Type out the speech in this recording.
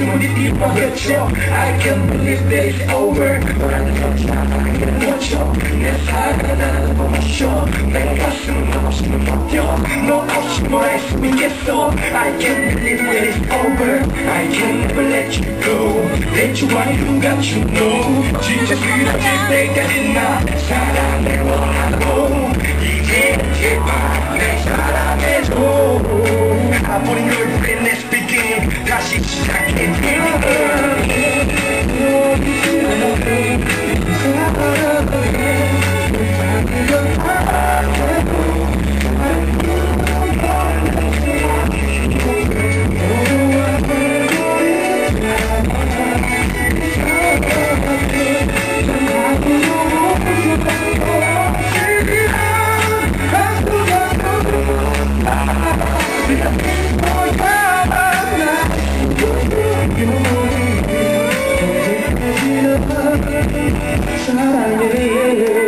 충분히 삐먹였죠. I can't believe that it's over. 너라는 여자는 거쳐 내 사랑은 멈춰 내 가슴은 없으면 버텨 너 없이 뭘 할 수 있겠어. I can't believe that it's over. I can never let you go. 내 좋아해 누가 주노 진짜 쓰러질 때까지 나 사랑을 원하고 이제 제발 내 사랑해줘. 아무리 널 부른 내 speaking 다시 시작해. 사랑해